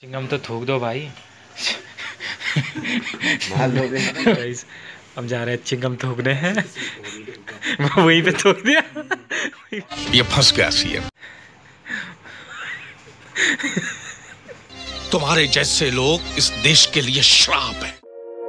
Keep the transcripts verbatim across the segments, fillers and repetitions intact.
चिंगम तो थूक दो भाई। गाइस हम जा रहे हैं चिंगम थूकने हैं। वहीं पे थूक दिया। ये फंस गया सीएम। तुम्हारे जैसे लोग इस देश के लिए श्राप है।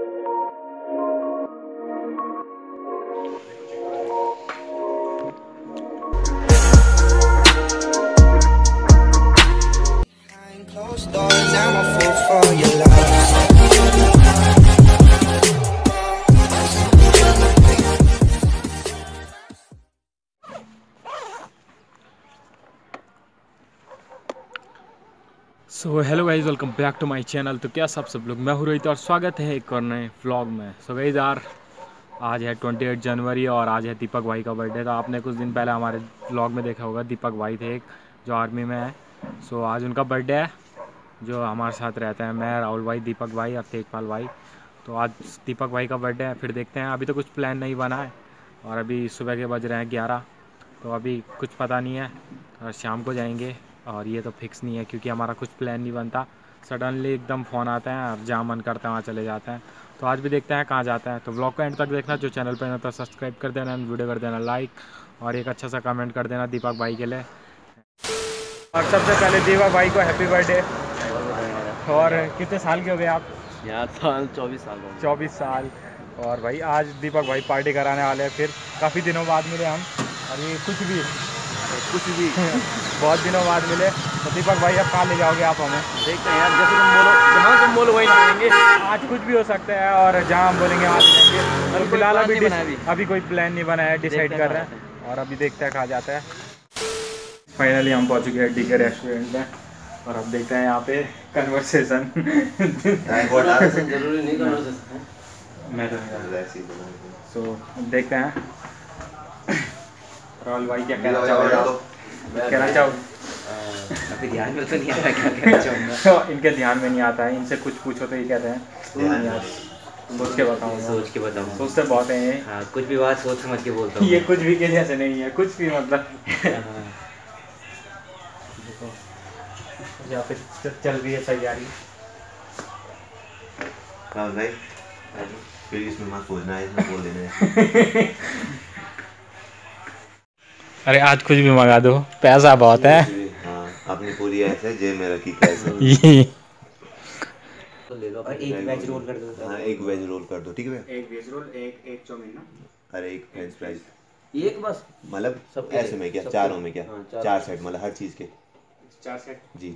So hello guys, welcome back to my channel. तो क्या सब सब लोग, मैं हूँ रोहित और स्वागत है एक और नए व्लॉग में। सो गाइज यार, आज है अट्ठाईस जनवरी और आज है दीपक भाई का बर्थडे। तो आपने कुछ दिन पहले हमारे व्लॉग में देखा होगा, दीपक भाई थे एक जो आर्मी में है। सो आज उनका बर्थडे है, जो हमारे साथ रहते हैं, मैं, राहुल भाई, दीपक भाई और तेजपाल भाई। तो आज दीपक भाई का बर्थडे है, फिर देखते हैं। अभी तो कुछ प्लान नहीं बना है और अभी सुबह के बज रहे हैं ग्यारह, तो अभी कुछ पता नहीं है और शाम को जाएंगे। और ये तो फिक्स नहीं है क्योंकि हमारा कुछ प्लान नहीं बनता, सडनली एकदम फ़ोन आता है और जहाँ मन करता है वहाँ चले जाते हैं। तो आज भी देखते हैं कहाँ जाते हैं। तो व्लॉग का एंड तक देखना, जो चैनल पर ना तो सब्सक्राइब कर देना, वीडियो कर देना लाइक और एक अच्छा सा कमेंट कर देना दीपक भाई के लिए। और सबसे पहले दीपक भाई को हैप्पी बर्थडे। और कितने साल के हो गए आप? यार साल चौबीस साल हो गए। चौबीस साल। और भाई आज दीपक भाई पार्टी कराने वाले हैं, फिर काफ़ी दिनों बाद मिले हम। और ये कुछ भी कुछ भी बहुत दिनों बाद मिले। तो दीपक भाई अब कहाँ ले जाओगे आप हमें? देखते हैं यार, जैसे तुम बोलो, जहाँ तुम बोलो वहीं जाएंगे। आज कुछ भी हो सकता है और जहाँ हम बोलेंगे वहाँ जाएंगे। तो फिलहाल अभी अभी अभी कोई प्लान नहीं बना है, डिसाइड कर रहे हैं और अभी देखते हैं कहाँ जाता है। फाइनली हम पहुँच चुके हैं डी के रेस्टोरेंट में और अब देखते हैं यहाँ पे कन्वर्सेशन। जरूरी नहीं कन्वर्सेशन, मैं तो सो देखते हैं राहुल भाई क्या कहना चाहोगे आप? कहना चाहो? अभी ध्यान में तो नहीं आ रहा क्या कहना चाहूँगा। इनके ध्यान में नहीं आता है, इनसे कुछ पूछो तो ये कहते हैं यार सोच के बताऊँ। सोच के बताऊँ, सोचते बहुत हैं ये। हाँ, कुछ भी बात सोच समझ के बोलता हूँ। ये कुछ भी के जैसे नहीं है, कुछ भी मतलब। यहाँ पे चल रही है तैयारी। भाई फिर इसमें मत सोचना है, इसमें बोल देना है। अरे आज कुछ भी मंगा दो, पैसा बहुत है। हाँ, अपनी पूरी ऐसे जेब में रखी कैसे। और एक वेज रोल कर दो। हाँ, एक वेज रोल कर दो, ठीक है। एक वेज रोल, एक एक चाउमीन ना। अरे एक फ्रेंच फ्राइज, एक बस, मतलब सब ऐसे में क्या, चारों में क्या, चार सेट, मतलब हर चीज़ के चार सेट जी।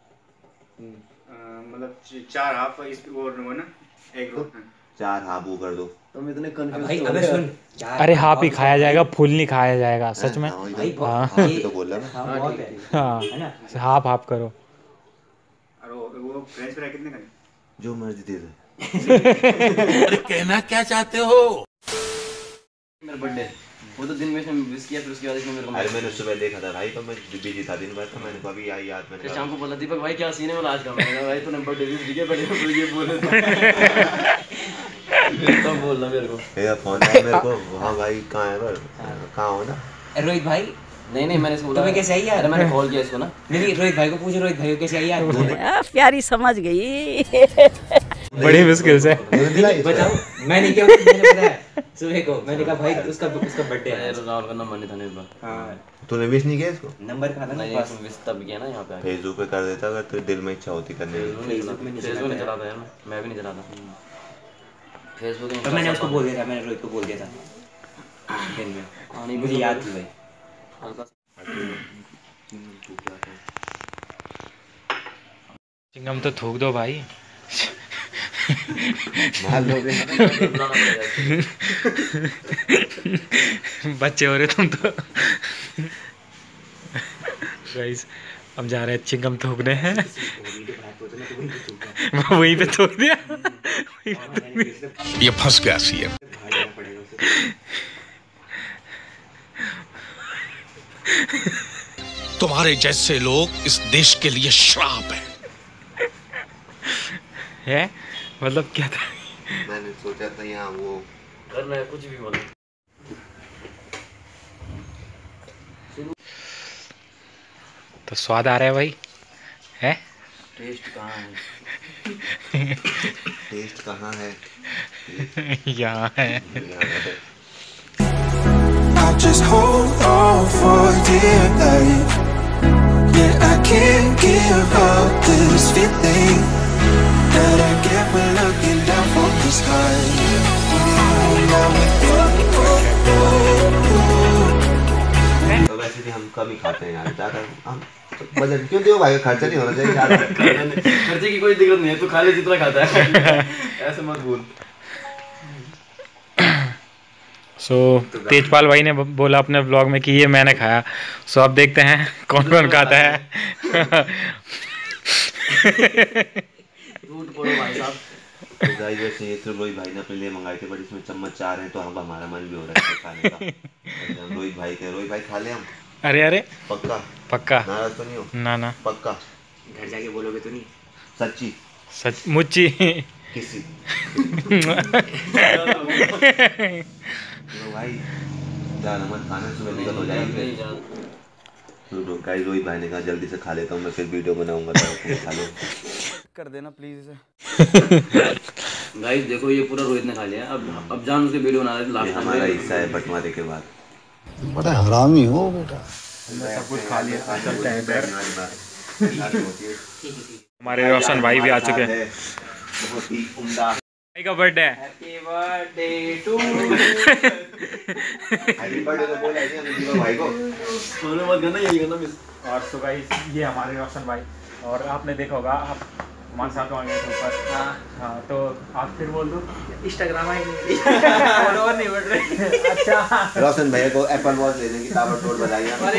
मतलब चार हाफ इस वो ना, एक रोल चार हाफ वो कर दो। तुम इतने कंफ्यूज भाई। अबे सुन, अरे हाफ ही खाया जाएगा, फुल नहीं खाया जाएगा सच में। हाँ तो बोल रहा मैं। हाँ हाफ हाफ करो। और वो फ्रेंच फ्राई कितने का? जो मर्जी दे दे। अरे कहना क्या चाहते हो? मेरा बर्थडे, वो तो दिन में से विश किया, फिर उसके बाद इसने मेरे को। अरे मैंने सुबह देखा था भाई, तो मैं बिजी था दिन भर, तो मैंने कभी आई याद फिर मैंने शाम को बोला, दीपक भाई क्या सीन है? बोला आज का मैंने कहा भाई तूने बर्थडे विश दिया, बड़े को ये बोले तो बोल रहा मेरे को। ये फोन आया मेरे को, हाँ भाई कहाँ है पर कहाँ हो ना रोहित भाई। नहीं नहीं, मैंने इसको बोला तुम्हें कैसे आई यार? अरे मैंने कॉल किया इसको ना। नहीं, रोहित भाई को पूछो, रोहित भाई को कैसे आई यार? प्यारी समझ गई। बड़ी मुश्किल से बताओ, मैंने क्या मैंने बताया सुबह को, मैंने कहा भाई उसका उसका बर्थडे है। राहुल का नंबर नहीं था मेरे पास। हाँ, तूने विश नहीं किया इसको? नंबर कहाँ था ना नहीं, पास? विश तब किया ना यहाँ पे। फेसबुक पे कर देता अगर तो दिल में इच्छा होती करने की। फेसबुक में नहीं चलाता यार, मैं भी नहीं चलाता फेसबुक। तो मैंने उसको बोल दिया था, मैंने रोहित को बोल दिया था दिन में, मुझे याद थी भाई। चिंगम तो थूक दो भाई। बच्चे हो रहे तुम तो। गाइस हम जा रहे हैं चिंगम थूकने हैं। वहीं पे थूक दिया। ये फंस गया सीएम। तुम्हारे जैसे लोग इस देश के लिए श्राप है। है मतलब क्या था? मैंने सोचा था यहाँ वो करना है कुछ भी बोलो। तो स्वाद आ रहा है भाई, है टेस्ट कहाँ है? टेस्ट कहाँ है? यहाँ है। I just hold on for dear life. Yeah, I can't give up this feeling that I get when looking down from the sky. Now with you. तो वैसे भी हम कम ही खाते हैं यार, ज़्यादा हम बजट क्यों दियो भाई, खर्चा नहीं होना चाहिए ज़्यादा। खर्चे की कोई दिक्कत नहीं है, तू खा ले जितना खाता है। ऐसे मत बोल। सो so, तेजपाल भाई ने बोला अपने व्लॉग में कि ये मैंने खाया। सो so, अब देखते हैं कौन कौन खाता है। झूठ बोलो भाई साहब। तो गाइस वैसे ये तो रोहित भाई ने अपने लिए मंगाए थे, बट इसमें चम्मच चार हैं तो हम हमारा मन भी हो रहा है खाने का। रोहित भाई के रोहित भाई खा ले हम। अरे अरे पक्का पक्का नाराज तो नहीं हो? ना ना पक्का घर जाके बोलोगे तो नहीं? सच्ची सच मुच्ची। किसी तो भाई ज़्यादा मत खाना, सुबह दिक्कत हो जाएगी। तो गाइस रोहित भाई ने कहा जल्दी से खा लेता हूँ मैं, फिर वीडियो बनाऊंगा तो तुम खा लो। कर देना प्लीज इसे। गाइस देखो ये पूरा रोहित ने खा लिया। अब अब जान उसके वीडियो बना रहे थे ये लास्ट हमारा हिस्सा है बंटवारे के बाद। बड़ा हरामी हो बेटा। सब कुछ खा लिया, चलते हैं इधर। हमारे रोशन भाई भी आ चुके हैं। बहुत ही उम्दा भाई का बर्थडे है। Happy birthday to happy birthday तो बोला नहीं हमने दीपक भाई को। सोने मत करना, यही करना मिस। और तो गाइस ये हमारे रोशन भाई, और आपने देखा होगा आप हमारे साथ आएंगे तो ऊपर। हाँ हाँ तो आप फिर बोल दो। इंस्टाग्राम आएंगे फॉलोवर नहीं बढ़ रहे। अच्छा रोशन भैया को एप्पल वॉच लेने की ताबड़तोड़ बधाई। अरे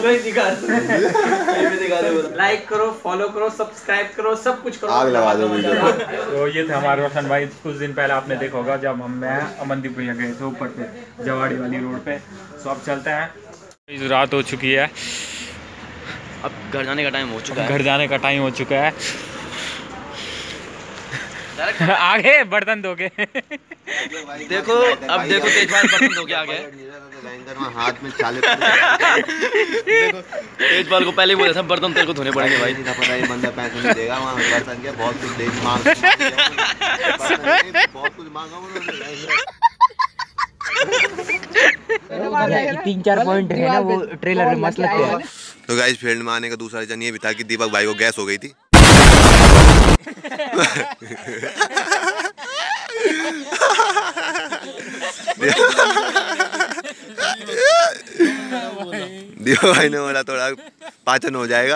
लाइक करो, फॉलो करो, सब्सक्राइब करो, सब कुछ करो। आग लगा दो वीडियो को। तो ये थे हमारे रोशन भाई। कुछ दिन पहले आपने देखा होगा जब हम मैं अमनदीप भैया गए थे ऊपर पे जवाड़ी वाली रोड पे। सो अब चलते हैं, रात हो चुकी है, अब घर जाने का टाइम हो चुका है। घर जाने का टाइम हो चुका है। आगे बर्तन धो के देखो अब देखो तेजपाल बर्तन धो के आ गए। हाथ में छाले देखो तेजपाल को पहले ही बोला था बर्तन तेरे को धोने पड़ेंगे भाई। नहीं था पता ये बंदा पैसे नहीं देगा, वहाँ बर्तन क्या बहुत कुछ दे मांग बहुत कुछ मांगा उन्होंने। तीन चार पॉइंट है ना वो ट्रेलर में मस्त लगते हैं। तो गाइस फील्ड में आने का दूसरा रीजन ये भी था कि दीपक भाई को गैस हो गई थी। दीपक भाई ने बोला थोड़ा पाचन हो जाएगा।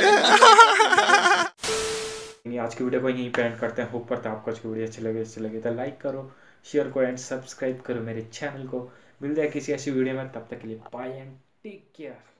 आज की वीडियो को यहीं पे एंड करते हैं। होप करता है आपको आज की वीडियो अच्छी लगे अच्छी लगे तो लाइक करो, शेयर करो एंड सब्सक्राइब करो मेरे चैनल को। मिलते हैं किसी ऐसी वीडियो में, तब तक के लिए बाय एंड टेक केयर।